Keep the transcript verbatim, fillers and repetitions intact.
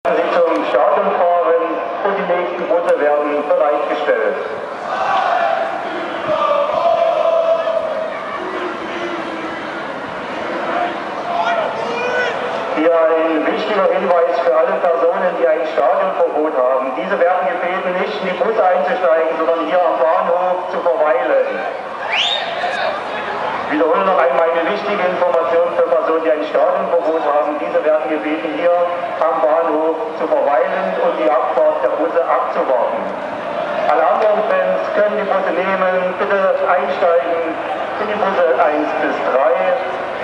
Sie zum Stadion fahren und die nächsten Busse werden bereitgestellt. Hier ein wichtiger Hinweis für alle Personen, die ein Stadionverbot haben. Diese werden gebeten, nicht in die Busse einzusteigen, sondern hier am Bahnhof zu verweilen. Ich wiederhole noch einmal eine wichtige Information für Personen, die ein Stadionverbot haben. Diese werden gebeten, hier am Bahnhof zu verweilen und die Abfahrt der Busse abzuwarten. Alle anderen Fans können die Busse nehmen, bitte einsteigen in die Busse eins bis drei.